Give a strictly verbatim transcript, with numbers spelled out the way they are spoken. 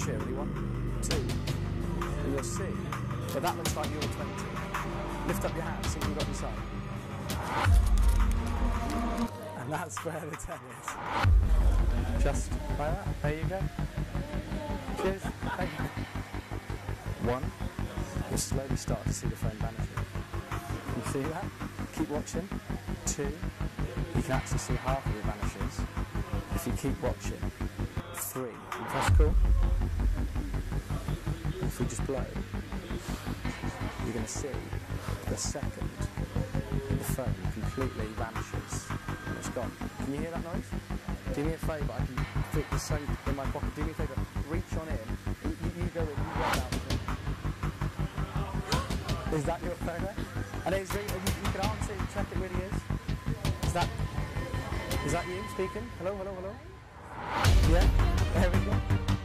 here. Ready? One, two. And you'll see that that looks like you're twenty. Lift up your hand, see what you've got inside. And that's where the ten is. Just like that. There you go. Cheers. Thank you. One. You'll slowly start to see the phone vanishing. You see that? Keep watching. Two. You can actually see half of it vanishes if you keep watching. Three. You press cool. If we just blow, you're going to see the second the phone completely vanishes and it's gone. Can you hear that noise? Do me a favour, I can fit the phone in my pocket. Do me a favour, reach on in. You, you, you go in, you grab out. Is that your phone there? And it's really, you, you can answer it and check it really is. Is that, is that you speaking? Hello, hello, hello? Yeah? There we go.